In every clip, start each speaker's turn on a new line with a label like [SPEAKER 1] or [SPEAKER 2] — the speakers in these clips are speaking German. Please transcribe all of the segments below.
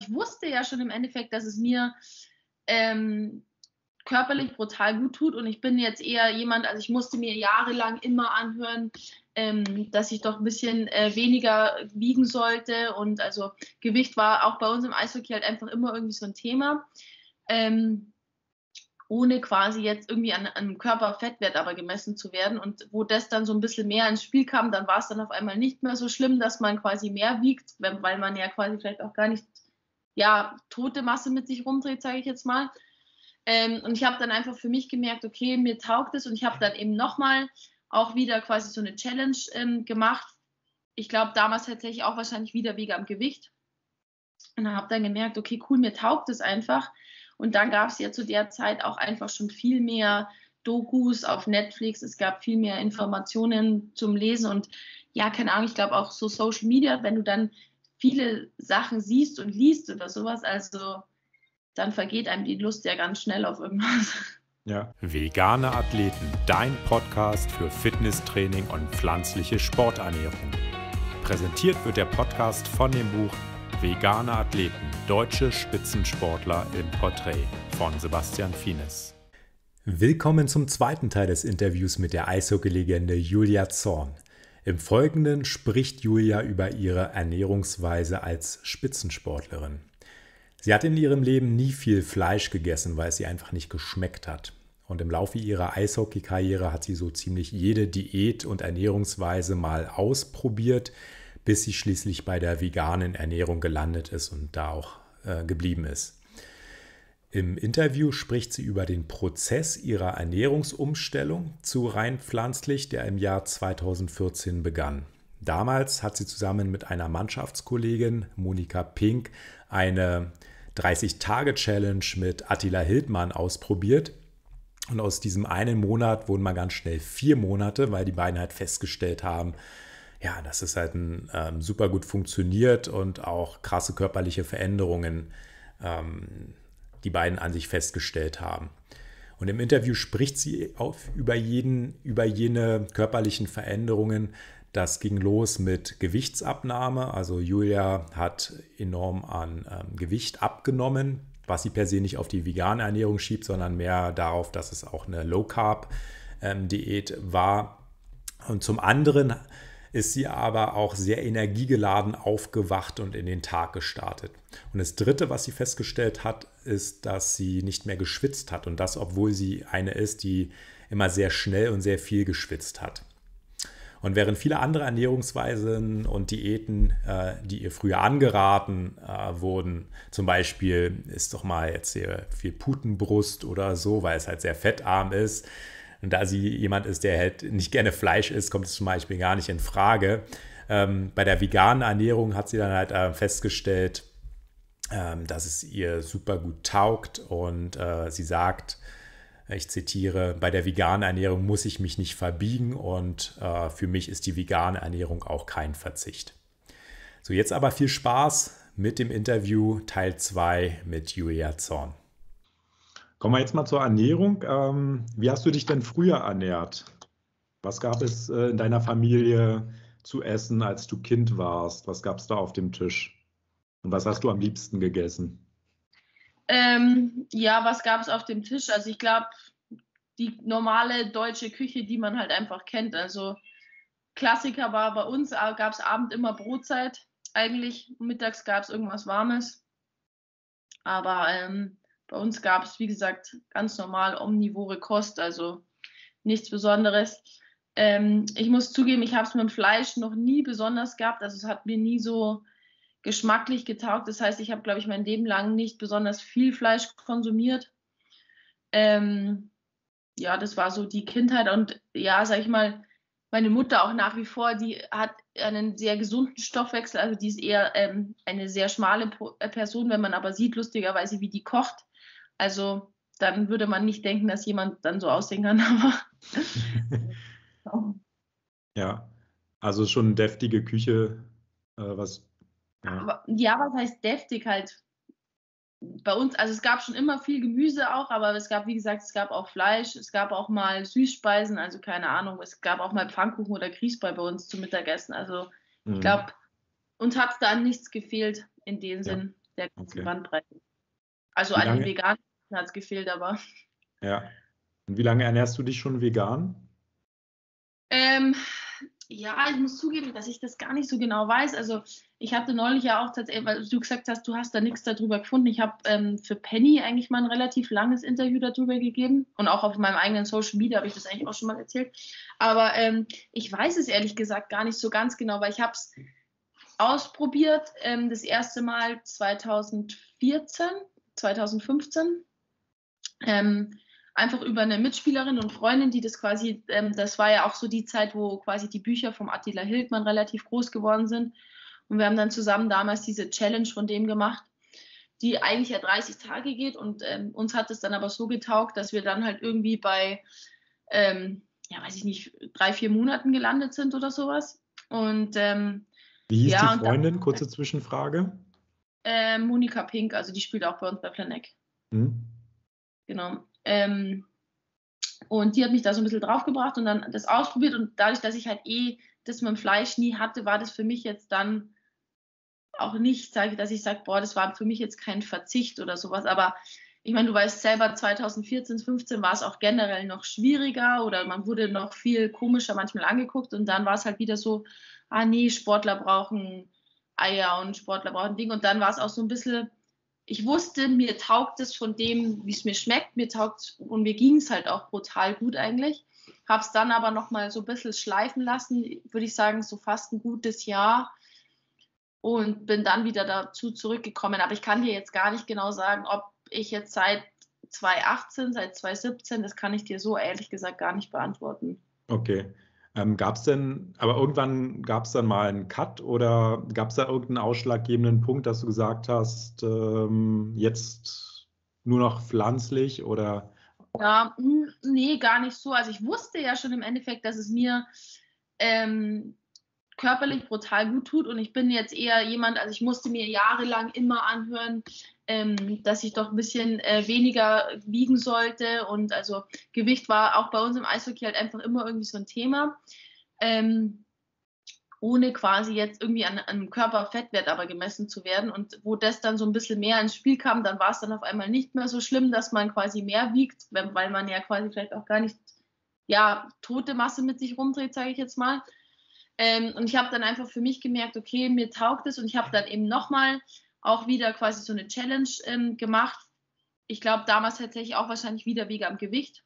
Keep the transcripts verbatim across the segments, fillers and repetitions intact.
[SPEAKER 1] ich wusste ja schon im Endeffekt, dass es mir ähm, körperlich brutal gut tut und ich bin jetzt eher jemand, also ich musste mir jahrelang immer anhören, ähm, dass ich doch ein bisschen äh, weniger wiegen sollte und also Gewicht war auch bei uns im Eishockey halt einfach immer irgendwie so ein Thema, ähm, ohne quasi jetzt irgendwie an einem Körperfettwert aber gemessen zu werden und wo das dann so ein bisschen mehr ins Spiel kam, dann war es dann auf einmal nicht mehr so schlimm, dass man quasi mehr wiegt, weil man ja quasi vielleicht auch gar nicht, ja, tote Masse mit sich rumdreht, sage ich jetzt mal. Ähm, und ich habe dann einfach für mich gemerkt, okay, mir taugt es und ich habe dann eben nochmal auch wieder quasi so eine Challenge ähm, gemacht. Ich glaube, damals tatsächlich auch wahrscheinlich wieder wegen am Gewicht. Und habe dann gemerkt, okay, cool, mir taugt es einfach. Und dann gab es ja zu der Zeit auch einfach schon viel mehr Dokus auf Netflix. Es gab viel mehr Informationen zum Lesen und ja, keine Ahnung, ich glaube auch so Social Media, wenn du dann viele Sachen siehst und liest oder sowas, also dann vergeht einem die Lust ja ganz schnell auf irgendwas.
[SPEAKER 2] Ja. Vegane Athleten, dein Podcast für Fitnesstraining und pflanzliche Sporternährung. Präsentiert wird der Podcast von dem Buch Vegane Athleten, deutsche Spitzensportler im Porträt von Sebastian Fienes. Willkommen zum zweiten Teil des Interviews mit der Eishockey-Legende Julia Zorn. Im Folgenden spricht Julia über ihre Ernährungsweise als Spitzensportlerin. Sie hat in ihrem Leben nie viel Fleisch gegessen, weil es ihr einfach nicht geschmeckt hat. Und im Laufe ihrer Eishockey-Karriere hat sie so ziemlich jede Diät und Ernährungsweise mal ausprobiert, bis sie schließlich bei der veganen Ernährung gelandet ist und da auch äh, geblieben ist. Im Interview spricht sie über den Prozess ihrer Ernährungsumstellung zu rein pflanzlich, der im Jahr zweitausendvierzehn begann. Damals hat sie zusammen mit einer Mannschaftskollegin, Monika Pink, eine dreißig-Tage-Challenge mit Attila Hildmann ausprobiert. Und aus diesem einen Monat wurden mal ganz schnell vier Monate, weil die beiden halt festgestellt haben, ja, dass es halt ein, ähm, super gut funktioniert und auch krasse körperliche Veränderungen ähm, die beiden an sich festgestellt haben. Und im Interview spricht sie auf über, jeden, über jene körperlichen Veränderungen. Das ging los mit Gewichtsabnahme. Also Julia hat enorm an ähm, Gewicht abgenommen, was sie per se nicht auf die vegane Ernährung schiebt, sondern mehr darauf, dass es auch eine Low-Carb-Diät ähm, war. Und zum anderen ist sie aber auch sehr energiegeladen aufgewacht und in den Tag gestartet. Und das Dritte, was sie festgestellt hat, ist, dass sie nicht mehr geschwitzt hat. Und das, obwohl sie eine ist, die immer sehr schnell und sehr viel geschwitzt hat. Und während viele andere Ernährungsweisen und Diäten, äh, die ihr früher angeraten äh, wurden, zum Beispiel ist doch mal jetzt hier viel Putenbrust oder so, weil es halt sehr fettarm ist. Und da sie jemand ist, der halt nicht gerne Fleisch isst, kommt es zum Beispiel gar nicht in Frage. Ähm, bei der veganen Ernährung hat sie dann halt äh, festgestellt, ähm, dass es ihr super gut taugt. Und äh, sie sagt, ich zitiere, bei der veganen Ernährung muss ich mich nicht verbiegen und äh, für mich ist die vegane Ernährung auch kein Verzicht. So, jetzt aber viel Spaß mit dem Interview Teil zwei mit Julia Zorn.
[SPEAKER 3] Kommen wir jetzt mal zur Ernährung. Ähm, wie hast du dich denn früher ernährt? Was gab es äh, in deiner Familie zu essen, als du Kind warst? Was gab es da auf dem Tisch? Und was hast du am liebsten gegessen?
[SPEAKER 1] Ähm, ja, was gab es auf dem Tisch? Also ich glaube, die normale deutsche Küche, die man halt einfach kennt. Also Klassiker war bei uns, gab es abends immer Brotzeit. Eigentlich mittags gab es irgendwas Warmes. Aber ähm, bei uns gab es, wie gesagt, ganz normal omnivore Kost, also nichts Besonderes. Ähm, ich muss zugeben, ich habe es mit dem Fleisch noch nie besonders gehabt. Also es hat mir nie so geschmacklich getaugt. Das heißt, ich habe, glaube ich, mein Leben lang nicht besonders viel Fleisch konsumiert. Ähm, ja, das war so die Kindheit. Und ja, sag ich mal, meine Mutter auch nach wie vor, die hat einen sehr gesunden Stoffwechsel. Also die ist eher ähm, eine sehr schmale Person, wenn man aber sieht, lustigerweise, wie die kocht. Also dann würde man nicht denken, dass jemand dann so aussehen kann. Aber
[SPEAKER 3] Ja, also schon deftige Küche, äh, was. Ja.
[SPEAKER 1] Aber, ja, was heißt deftig halt? Bei uns, also es gab schon immer viel Gemüse auch, aber es gab, wie gesagt, es gab auch Fleisch, es gab auch mal Süßspeisen, also keine Ahnung, es gab auch mal Pfannkuchen oder Grießbrei bei uns zum Mittagessen. Also ich
[SPEAKER 3] Mhm.
[SPEAKER 1] glaube, uns hat da an nichts gefehlt in dem
[SPEAKER 3] Ja.
[SPEAKER 1] Sinn. der ganzen
[SPEAKER 3] Okay.
[SPEAKER 1] Bandbreite. Also
[SPEAKER 3] Wie
[SPEAKER 1] an den
[SPEAKER 3] lange,
[SPEAKER 1] Veganen hat es gefehlt, aber
[SPEAKER 3] ja. Und wie lange ernährst du dich schon vegan?
[SPEAKER 1] ähm, ja, ich muss zugeben, dass ich das gar nicht so genau weiß. Also ich hatte neulich ja auch tatsächlich, weil du gesagt hast, du hast da nichts darüber gefunden. Ich habe ähm, für Penny eigentlich mal ein relativ langes Interview darüber gegeben und auch auf meinem eigenen Social Media habe ich das eigentlich auch schon mal erzählt. Aber ähm, ich weiß es ehrlich gesagt gar nicht so ganz genau, weil ich habe es ausprobiert, ähm, das erste Mal zweitausendvierzehn, zweitausendfünfzehn. Ähm, einfach über eine Mitspielerin und Freundin, die das quasi, ähm, das war ja auch so die Zeit, wo quasi die Bücher vom Attila Hildmann relativ groß geworden sind. Und wir haben dann zusammen damals diese Challenge von dem gemacht, die eigentlich ja dreißig Tage geht. Und ähm, uns hat es dann aber so getaugt, dass wir dann halt irgendwie bei, ähm, ja, weiß ich nicht, drei, vier Monaten gelandet sind oder sowas. Und ähm,
[SPEAKER 3] Wie hieß die
[SPEAKER 1] ja, und dann
[SPEAKER 3] Freundin? Kurze Zwischenfrage.
[SPEAKER 1] äh, Monika Pink, also die spielt auch bei uns bei Flaneck.
[SPEAKER 3] Hm?
[SPEAKER 1] Genau. Ähm, Und die hat mich da so ein bisschen draufgebracht und dann das ausprobiert. Und dadurch, dass ich halt eh das mit dem Fleisch nie hatte, war das für mich jetzt dann auch nicht, sage ich, dass ich sage, boah, das war für mich jetzt kein Verzicht oder sowas. Aber ich meine, du weißt selber, zweitausendvierzehn, fünfzehn war es auch generell noch schwieriger oder man wurde noch viel komischer manchmal angeguckt. Und dann war es halt wieder so, ah nee, Sportler brauchen Eier und Sportler brauchen Ding. Und dann war es auch so ein bisschen, ich wusste, mir taugt es von dem, wie es mir schmeckt, mir taugt und mir ging es halt auch brutal gut eigentlich. Habe es dann aber nochmal so ein bisschen schleifen lassen, würde ich sagen, so fast ein gutes Jahr und bin dann wieder dazu zurückgekommen. Aber ich kann dir jetzt gar nicht genau sagen, ob ich jetzt seit zweitausendachtzehn, seit zweitausendsiebzehn, das kann ich dir so ehrlich gesagt gar nicht beantworten.
[SPEAKER 3] Okay. Ähm, gab es denn, aber irgendwann gab es dann mal einen Cut oder gab es da irgendeinen ausschlaggebenden Punkt, dass du gesagt hast, ähm, jetzt nur noch pflanzlich oder?
[SPEAKER 1] Ja, mh, nee, gar nicht so. Also ich wusste ja schon im Endeffekt, dass es mir ähm, körperlich brutal gut tut und ich bin jetzt eher jemand, also ich musste mir jahrelang immer anhören, ähm, dass ich doch ein bisschen äh, weniger wiegen sollte und also Gewicht war auch bei uns im Eishockey halt einfach immer irgendwie so ein Thema. Ähm, ohne quasi jetzt irgendwie an einem Körperfettwert aber gemessen zu werden. Und wo das dann so ein bisschen mehr ins Spiel kam, dann war es dann auf einmal nicht mehr so schlimm, dass man quasi mehr wiegt, weil man ja quasi vielleicht auch gar nicht, ja, tote Masse mit sich rumdreht, sage ich jetzt mal. Ähm, und ich habe dann einfach für mich gemerkt, okay, mir taugt es und ich habe dann eben nochmal auch wieder quasi so eine Challenge ähm, gemacht. Ich glaube, damals tatsächlich auch wahrscheinlich wieder wegen am Gewicht.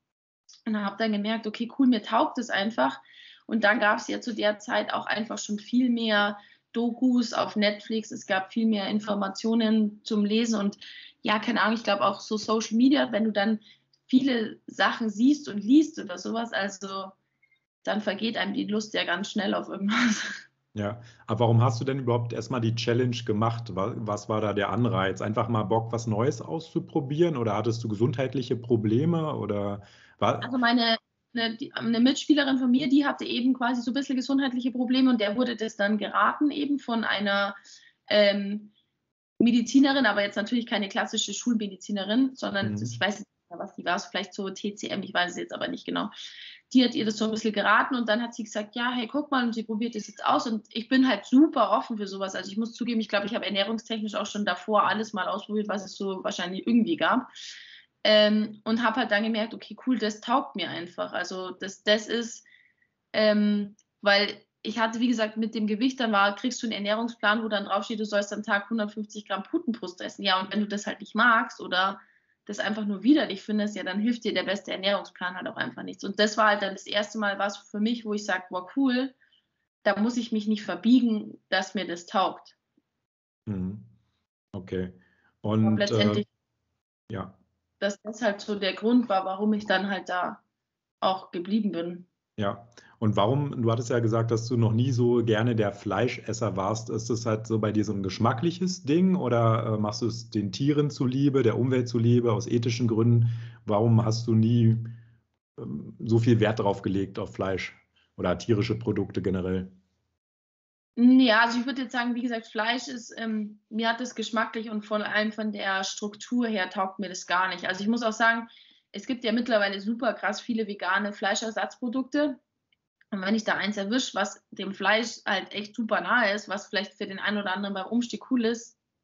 [SPEAKER 1] Und habe dann gemerkt, okay, cool, mir taugt es einfach. Und dann gab es ja zu der Zeit auch einfach schon viel mehr Dokus auf Netflix. Es gab viel mehr Informationen zum Lesen und ja, keine Ahnung, ich glaube auch so Social Media, wenn du dann viele Sachen siehst und liest oder sowas, also dann vergeht einem die Lust ja ganz schnell auf irgendwas.
[SPEAKER 3] Ja, aber warum hast du denn überhaupt erstmal die Challenge gemacht? Was, was war da der Anreiz? Einfach mal Bock, was Neues auszuprobieren oder hattest du gesundheitliche Probleme oder war?
[SPEAKER 1] Also meine eine, die, eine Mitspielerin von mir, die hatte eben quasi so ein bisschen gesundheitliche Probleme und der wurde das dann geraten eben von einer ähm, Medizinerin, aber jetzt natürlich keine klassische Schulmedizinerin, sondern
[SPEAKER 3] Mhm.
[SPEAKER 1] ich weiß nicht mehr, was die war, vielleicht so T C M, ich weiß es jetzt aber nicht genau. Die hat ihr das so ein bisschen geraten und dann hat sie gesagt, ja, hey, guck mal, und sie probiert das jetzt aus und ich bin halt super offen für sowas. Also ich muss zugeben, ich glaube, ich habe ernährungstechnisch auch schon davor alles mal ausprobiert, was es so wahrscheinlich irgendwie gab. Ähm, und habe halt dann gemerkt, okay, cool, das taugt mir einfach. Also das, das ist, ähm, weil ich hatte, wie gesagt, mit dem Gewicht, dann war, kriegst du einen Ernährungsplan, wo dann draufsteht, du sollst am Tag hundertfünfzig Gramm Putenbrust essen. Ja, und wenn du das halt nicht magst oder das einfach nur widerlich findest, ja, dann hilft dir der beste Ernährungsplan halt auch einfach nichts. Und das war halt dann das erste Mal was für mich, wo ich sage, boah, cool, da muss ich mich nicht verbiegen, dass mir das taugt.
[SPEAKER 3] Mhm. Okay.
[SPEAKER 1] Und
[SPEAKER 3] Und äh,
[SPEAKER 1] letztendlich,
[SPEAKER 3] ja,
[SPEAKER 1] dass das halt so der Grund war, warum ich dann halt da auch geblieben bin.
[SPEAKER 3] ja. Und warum, du hattest ja gesagt, dass du noch nie so gerne der Fleischesser warst. Ist das halt so bei dir so ein geschmackliches Ding oder äh, machst du es den Tieren zuliebe, der Umwelt zuliebe, aus ethischen Gründen? Warum hast du nie ähm, so viel Wert drauf gelegt auf Fleisch oder tierische Produkte generell?
[SPEAKER 1] Ja, also ich würde jetzt sagen, wie gesagt, Fleisch ist, ähm, mir hat das geschmacklich und vor allem von der Struktur her taugt mir das gar nicht. Also ich muss auch sagen, es gibt ja mittlerweile super krass viele vegane Fleischersatzprodukte. Und wenn ich da eins erwische, was dem Fleisch halt echt super nahe ist, was vielleicht für den einen oder anderen beim Umstieg cool ist,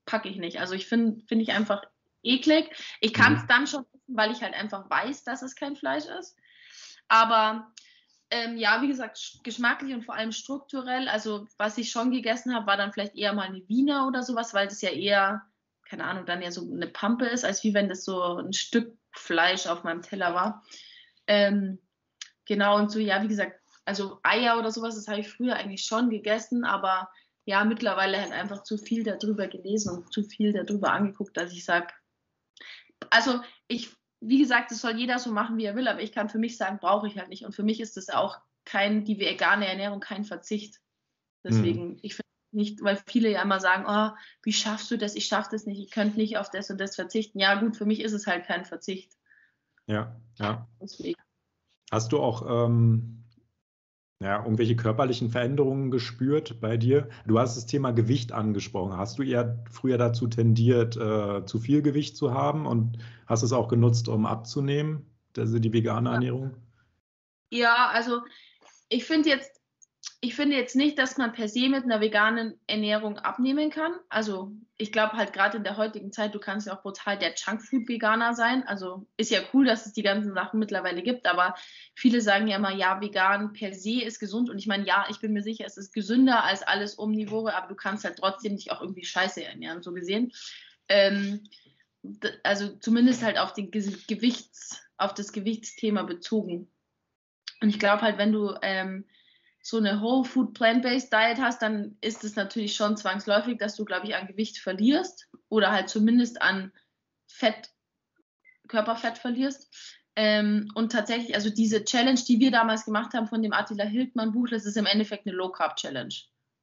[SPEAKER 1] packe ich nicht. Also ich finde finde ich einfach eklig. Ich kann es mhm. dann schon essen, weil ich halt einfach weiß, dass es kein Fleisch ist. Aber ähm, ja, wie gesagt, geschmacklich und vor allem strukturell, also was ich schon gegessen habe, war dann vielleicht eher mal eine Wiener oder sowas, weil das ja eher, keine Ahnung, dann ja so eine Pampe ist, als wie wenn das so ein Stück Fleisch auf meinem Teller war. Ähm, genau, und so, ja, wie gesagt, also Eier oder sowas, das habe ich früher eigentlich schon gegessen, aber ja, mittlerweile halt einfach zu viel darüber gelesen und zu viel darüber angeguckt, dass ich sage, also ich, wie gesagt, das soll jeder so machen, wie er will, aber ich kann für mich sagen, brauche ich halt nicht. Und für mich ist das auch kein, die vegane Ernährung kein Verzicht. Deswegen, mhm. ich finde nicht, weil viele ja immer sagen, oh, wie schaffst du das? Ich schaffe das nicht, ich könnte nicht auf das und das verzichten. Ja gut, für mich ist es halt kein Verzicht.
[SPEAKER 3] Ja, ja.
[SPEAKER 1] Deswegen.
[SPEAKER 3] Hast du auch ähm, ja, irgendwelche körperlichen Veränderungen gespürt bei dir? Du hast das Thema Gewicht angesprochen. Hast du eher früher dazu tendiert, äh, zu viel Gewicht zu haben und hast es auch genutzt, um abzunehmen, also die vegane
[SPEAKER 1] ja.
[SPEAKER 3] Ernährung?
[SPEAKER 1] Ja, also ich finde jetzt, ich finde jetzt nicht, dass man per se mit einer veganen Ernährung abnehmen kann. Also ich glaube halt gerade in der heutigen Zeit, du kannst ja auch brutal der Junkfood-Veganer sein. Also ist ja cool, dass es die ganzen Sachen mittlerweile gibt, aber viele sagen ja immer, ja, vegan per se ist gesund. Und ich meine, ja, ich bin mir sicher, es ist gesünder als alles Omnivore, aber du kannst halt trotzdem nicht auch irgendwie Scheiße ernähren, so gesehen. Ähm, also zumindest halt auf, den Gewichts, auf das Gewichtsthema bezogen. Und ich glaube halt, wenn du ähm, so eine Whole Food Plant-Based Diet hast, dann ist es natürlich schon zwangsläufig, dass du, glaube ich, an Gewicht verlierst oder halt zumindest an Fett, Körperfett verlierst. Ähm, und tatsächlich, also diese Challenge, die wir damals gemacht haben von dem Attila Hildmann Buch, das ist im Endeffekt eine Low Carb Challenge.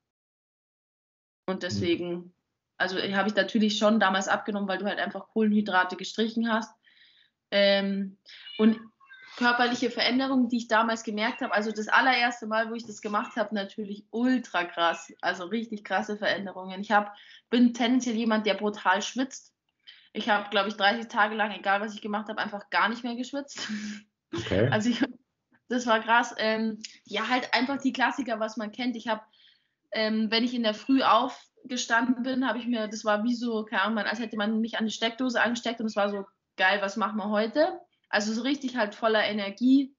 [SPEAKER 1] Und deswegen, also habe ich natürlich schon damals abgenommen, weil du halt einfach Kohlenhydrate gestrichen hast. Ähm, und körperliche Veränderungen, die ich damals gemerkt habe, also das allererste Mal, wo ich das gemacht habe, natürlich ultra krass, also richtig krasse Veränderungen. Ich hab, bin tendenziell jemand, der brutal schwitzt. Ich habe, glaube ich, dreißig Tage lang, egal was ich gemacht habe, einfach gar nicht mehr geschwitzt.
[SPEAKER 3] Okay.
[SPEAKER 1] Also ich, das war krass. Ähm, ja, halt einfach die Klassiker, was man kennt. Ich habe, ähm, wenn ich in der Früh aufgestanden bin, habe ich mir, das war wie so, keine Ahnung, als hätte man mich an die Steckdose angesteckt und es war so, geil, was machen wir heute? Also so richtig halt voller Energie.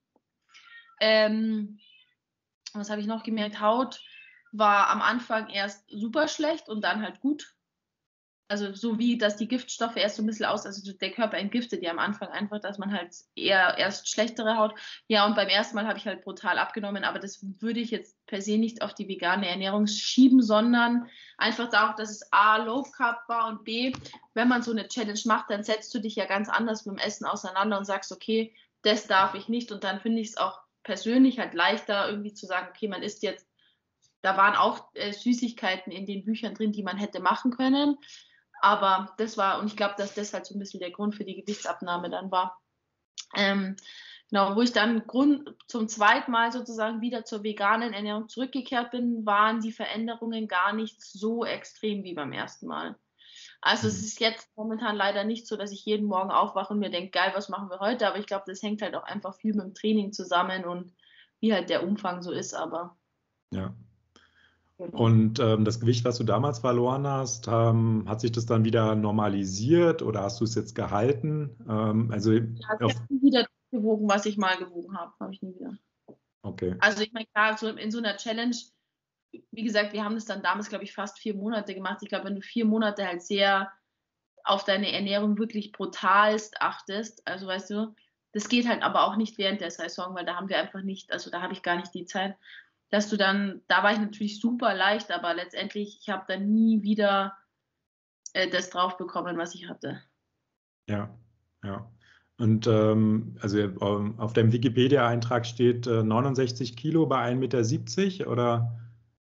[SPEAKER 1] Ähm, was habe ich noch gemerkt? Haut war am Anfang erst super schlecht und dann halt gut. Also so wie, dass die Giftstoffe erst so ein bisschen aus, also der Körper entgiftet ja am Anfang einfach, dass man halt eher erst schlechtere Haut. Ja, und beim ersten Mal habe ich halt brutal abgenommen, aber das würde ich jetzt per se nicht auf die vegane Ernährung schieben, sondern einfach darauf, dass es A, Low Carb war und B, wenn man so eine Challenge macht, dann setzt du dich ja ganz anders mit dem Essen auseinander und sagst, okay, das darf ich nicht. Und dann finde ich es auch persönlich halt leichter, irgendwie zu sagen, okay, man isst jetzt, da waren auch äh, Süßigkeiten in den Büchern drin, die man hätte machen können. Aber das war, und ich glaube, dass das halt so ein bisschen der Grund für die Gewichtsabnahme dann war. Ähm, genau, wo ich dann Grund, zum zweiten Mal sozusagen wieder zur veganen Ernährung zurückgekehrt bin, waren die Veränderungen gar nicht so extrem wie beim ersten Mal. Also es ist jetzt momentan leider nicht so, dass ich jeden Morgen aufwache und mir denke, geil, was machen wir heute? Aber ich glaube, das hängt halt auch einfach viel mit dem Training zusammen und wie halt der Umfang so ist. Aber
[SPEAKER 3] ja. Und ähm, das Gewicht, was du damals verloren hast, ähm, hat sich das dann wieder normalisiert oder hast du es jetzt gehalten? Ähm, also
[SPEAKER 1] ja, ich habe nie wieder gewogen, was ich mal gewogen habe, habe ich nie wieder.
[SPEAKER 3] Okay.
[SPEAKER 1] Also ich meine, klar, so in so einer Challenge, wie gesagt, wir haben das dann damals, glaube ich, fast vier Monate gemacht. Ich glaube, wenn du vier Monate halt sehr auf deine Ernährung wirklich brutalst achtest, also weißt du, das geht halt aber auch nicht während der Saison, weil da haben wir einfach nicht, also da habe ich gar nicht die Zeit, dass du dann, da war ich natürlich super leicht, aber letztendlich, ich habe dann nie wieder äh, das drauf bekommen, was ich hatte.
[SPEAKER 3] Ja, ja. Und ähm, also ähm, auf deinem Wikipedia-Eintrag steht äh, neunundsechzig Kilo bei ein Meter siebzig oder?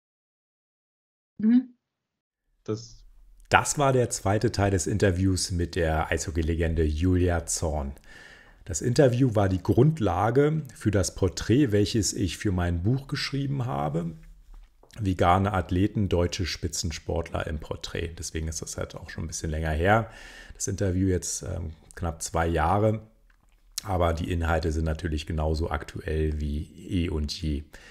[SPEAKER 1] Mhm.
[SPEAKER 3] Das,
[SPEAKER 2] das war der zweite Teil des Interviews mit der Eishockey-Legende Julia Zorn. Das Interview war die Grundlage für das Porträt, welches ich für mein Buch geschrieben habe. Vegane Athleten, deutsche Spitzensportler im Porträt. Deswegen ist das halt auch schon ein bisschen länger her. Das Interview jetzt ähm, knapp zwei Jahre. Aber die Inhalte sind natürlich genauso aktuell wie eh und je.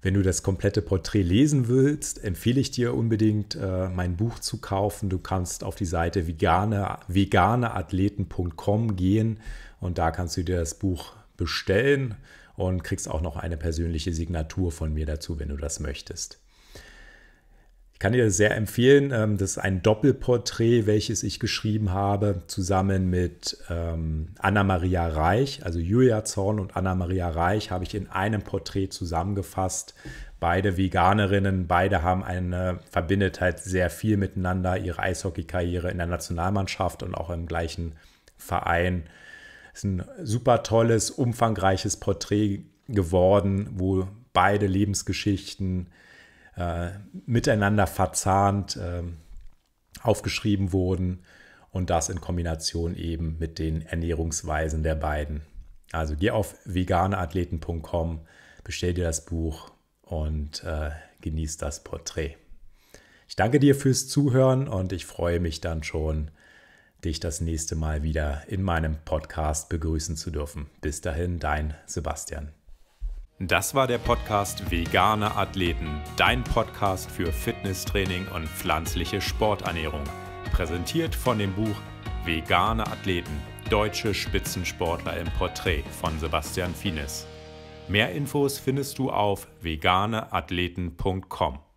[SPEAKER 2] Wenn du das komplette Porträt lesen willst, empfehle ich dir unbedingt, äh, mein Buch zu kaufen. Du kannst auf die Seite vegane, veganeathleten punkt com gehen und da kannst du dir das Buch bestellen und kriegst auch noch eine persönliche Signatur von mir dazu, wenn du das möchtest. Ich kann dir das sehr empfehlen. Ähm, das ist ein Doppelporträt, welches ich geschrieben habe, zusammen mit ähm, Anna-Maria Reich, also Julia Zorn und Anna-Maria Reich habe ich in einem Porträt zusammengefasst. Beide Veganerinnen, beide haben eine, verbindet halt sehr viel miteinander, ihre Eishockey-Karriere in der Nationalmannschaft und auch im gleichen Verein. Es ist ein super tolles, umfangreiches Porträt geworden, wo beide Lebensgeschichten äh, miteinander verzahnt äh, aufgeschrieben wurden und das in Kombination eben mit den Ernährungsweisen der beiden. Also geh auf veganeathleten punkt com, bestell dir das Buch und äh, genieß das Porträt. Ich danke dir fürs Zuhören und ich freue mich dann schon, dich das nächste Mal wieder in meinem Podcast begrüßen zu dürfen. Bis dahin, dein Sebastian.
[SPEAKER 3] Das war der Podcast Vegane Athleten, dein Podcast für Fitnesstraining und pflanzliche Sporternährung. Präsentiert von dem Buch Vegane Athleten, deutsche Spitzensportler im Porträt von Sebastian Fienes. Mehr Infos findest du auf veganeathleten punkt com.